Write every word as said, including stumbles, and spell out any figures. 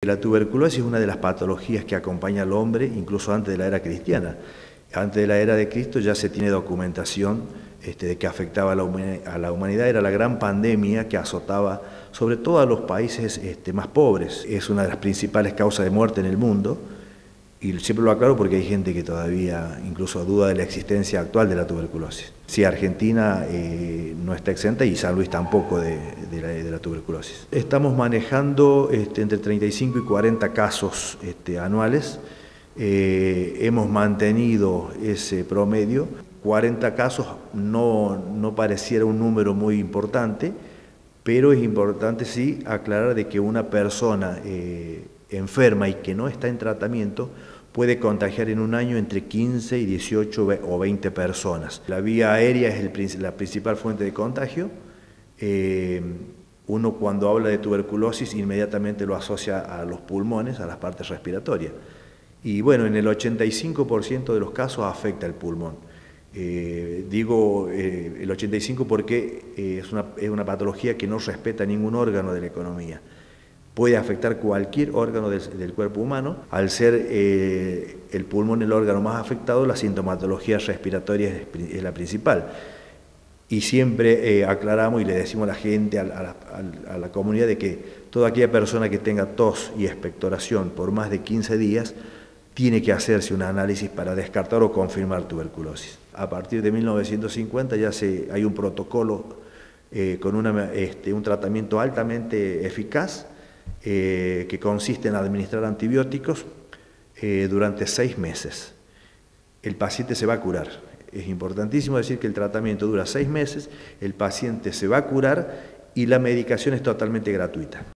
La tuberculosis es una de las patologías que acompaña al hombre incluso antes de la era cristiana. Antes de la era de Cristo ya se tiene documentación este, de que afectaba a la, a la humanidad. Era la gran pandemia que azotaba sobre todo a los países este, más pobres. Es una de las principales causas de muerte en el mundo. Y siempre lo aclaro porque hay gente que todavía incluso duda de la existencia actual de la tuberculosis. Sí, Argentina eh, no está exenta y San Luis tampoco de, de, la, de la tuberculosis. Estamos manejando este, entre treinta y cinco y cuarenta casos este, anuales. Eh, hemos mantenido ese promedio. cuarenta casos no, no pareciera un número muy importante, pero es importante sí aclarar de que una persona eh, enferma y que no está en tratamiento puede contagiar en un año entre quince y dieciocho o veinte personas. La vía aérea es el, la principal fuente de contagio. Eh, uno cuando habla de tuberculosis inmediatamente lo asocia a los pulmones, a las partes respiratorias. Y bueno, en el ochenta y cinco por ciento de los casos afecta el pulmón. Eh, digo eh, el ochenta y cinco por ciento porque eh, es, una, es una patología que no respeta ningún órgano de la economía. Puede afectar cualquier órgano del, del cuerpo humano. Al ser eh, el pulmón el órgano más afectado, la sintomatología respiratoria es, es la principal. Y siempre eh, aclaramos y le decimos a la gente, a la, a la comunidad, de que toda aquella persona que tenga tos y expectoración por más de quince días tiene que hacerse un análisis para descartar o confirmar tuberculosis. A partir de mil novecientos cincuenta ya se, hay un protocolo eh, con una, este, un tratamiento altamente eficaz eh, que consiste en administrar antibióticos eh, durante seis meses. El paciente se va a curar. Es importantísimo decir que el tratamiento dura seis meses, el paciente se va a curar y la medicación es totalmente gratuita.